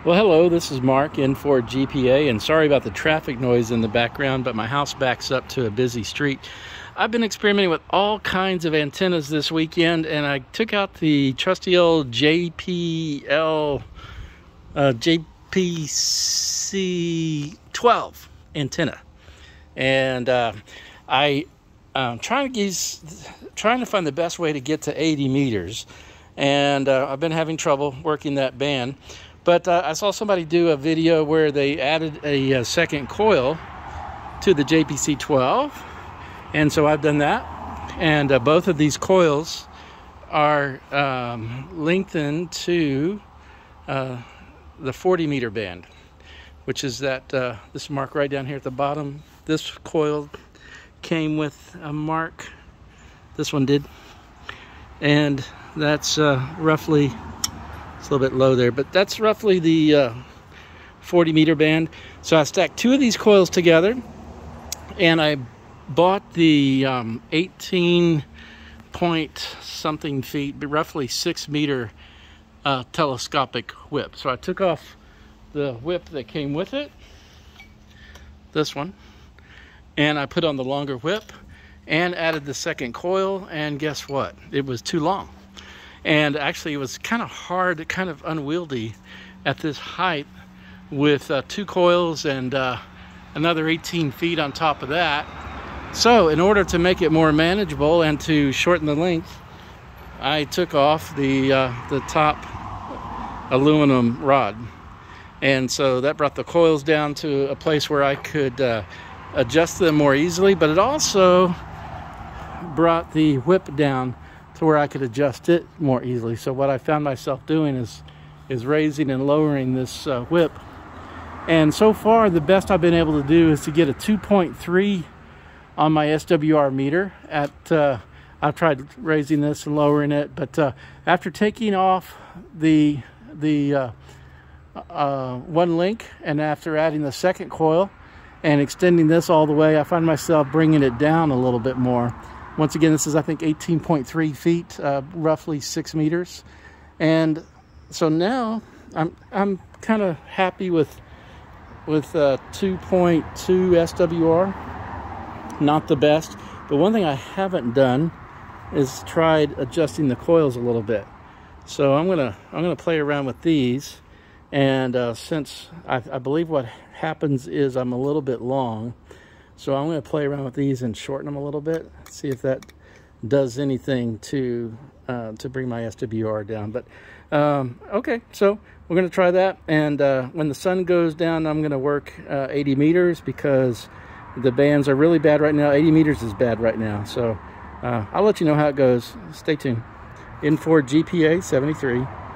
Well, hello, this is Mark in for GPA, and sorry about the traffic noise in the background, but my house backs up to a busy street. I've been experimenting with all kinds of antennas this weekend, and I took out the trusty old JPC-12 antenna, and I'm trying to find the best way to get to 80 meters, and I've been having trouble working that band. But I saw somebody do a video where they added a second coil to the JPC-12, and so I've done that. And both of these coils are lengthened to the 40 meter band, which is that this mark right down here at the bottom. This coil came with a mark, this one did, and that's roughly, it's a little bit low there, but that's roughly the 40 meter band. So I stacked two of these coils together, and I bought the 18 point something feet, but roughly 6 meter telescopic whip. So I took off the whip that came with it, this one, and I put on the longer whip and added the second coil, and guess what? It was too long. And actually it was kind of hard, kind of unwieldy at this height with two coils and another 18 feet on top of that. So in order to make it more manageable and to shorten the length, I took off the top aluminum rod. And so that brought the coils down to a place where I could adjust them more easily, but it also brought the whip down to where I could adjust it more easily. So what I found myself doing is raising and lowering this whip. And so far, the best I've been able to do is to get a 2.3 on my SWR meter. I've tried raising this and lowering it, but after taking off the one link and after adding the second coil and extending this all the way, I find myself bringing it down a little bit more. Once again, this is, I think, 18.3 feet, roughly 6 meters. And so now I'm kind of happy with 2.2 SWR. Not the best, but one thing I haven't done is tried adjusting the coils a little bit. So I'm gonna play around with these, and since I believe what happens is I'm a little bit long, so I'm going to play around with these and shorten them a little bit, see if that does anything to bring my SWR down. But okay, so we're going to try that, and when the sun goes down, I'm going to work 80 meters because the bands are really bad right now. 80 meters is bad right now, so I'll let you know how it goes. Stay tuned. In for GPA 73.